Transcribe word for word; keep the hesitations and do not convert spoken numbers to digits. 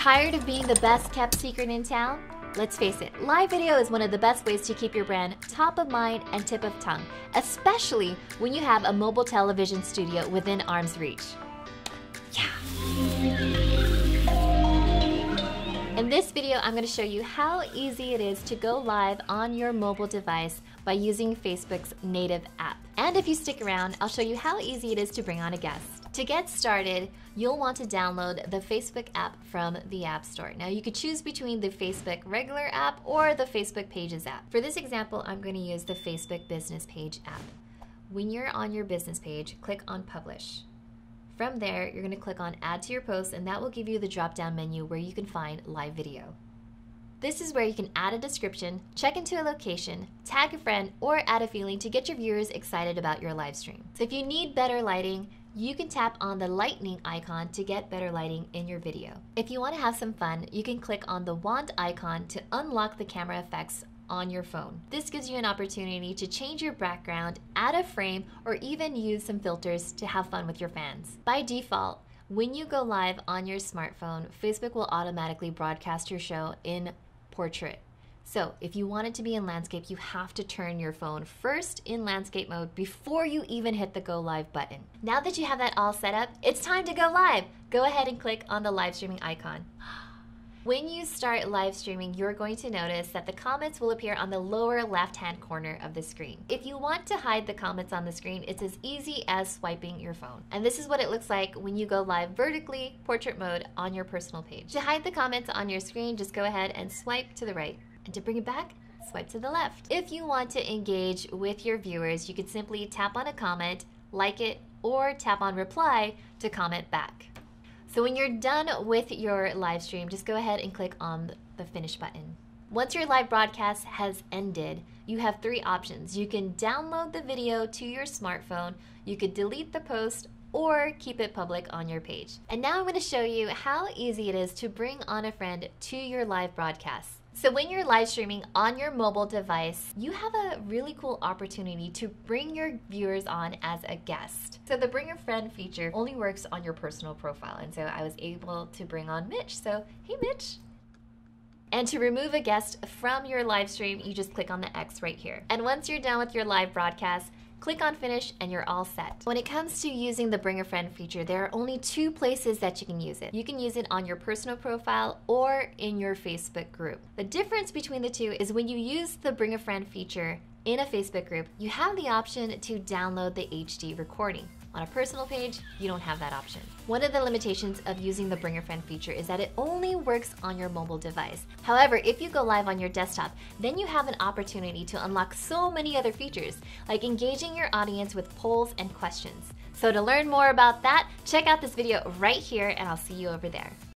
Tired of being the best kept secret in town? Let's face it, live video is one of the best ways to keep your brand top of mind and tip of tongue, especially when you have a mobile television studio within arm's reach. Yeah. In this video, I'm going to show you how easy it is to go live on your mobile device by using Facebook's native app. And if you stick around, I'll show you how easy it is to bring on a guest. To get started, you'll want to download the Facebook app from the App Store. Now you could choose between the Facebook regular app or the Facebook Pages app. For this example, I'm going to use the Facebook Business Page app. When you're on your business page, click on Publish. From there, you're going to click on Add to your post, and that will give you the drop-down menu where you can find live video. This is where you can add a description, check into a location, tag a friend, or add a feeling to get your viewers excited about your live stream. So if you need better lighting, you can tap on the lightning icon to get better lighting in your video. If you want to have some fun, you can click on the wand icon to unlock the camera effects on your phone. This gives you an opportunity to change your background, add a frame, or even use some filters to have fun with your fans. By default, when you go live on your smartphone, Facebook will automatically broadcast your show in portrait. So if you want it to be in landscape, you have to turn your phone first in landscape mode before you even hit the go live button. Now that you have that all set up, it's time to go live. Go ahead and click on the live streaming icon. When you start live streaming, you're going to notice that the comments will appear on the lower left-hand corner of the screen. If you want to hide the comments on the screen, it's as easy as swiping your phone. And this is what it looks like when you go live vertically, portrait mode, on your personal page. To hide the comments on your screen, just go ahead and swipe to the right. And to bring it back, swipe to the left. If you want to engage with your viewers, you could simply tap on a comment, like it, or tap on reply to comment back. So when you're done with your live stream, just go ahead and click on the finish button. Once your live broadcast has ended, you have three options. You can download the video to your smartphone, you could delete the post, or keep it public on your page. And now I'm going to show you how easy it is to bring on a friend to your live broadcast. So when you're live streaming on your mobile device, you have a really cool opportunity to bring your viewers on as a guest. So the Bring a Friend feature only works on your personal profile, and so I was able to bring on Mitch. So hey Mitch. And to remove a guest from your live stream, you just click on the X right here. And once you're done with your live broadcast, click on Finish and you're all set. When it comes to using the Bring a Friend feature, there are only two places that you can use it. You can use it on your personal profile or in your Facebook group. The difference between the two is when you use the Bring a Friend feature in a Facebook group, you have the option to download the H D recording. On a personal page, you don't have that option. One of the limitations of using the Bring a Friend feature is that it only works on your mobile device. However, if you go live on your desktop, then you have an opportunity to unlock so many other features, like engaging your audience with polls and questions. So to learn more about that, check out this video right here, and I'll see you over there.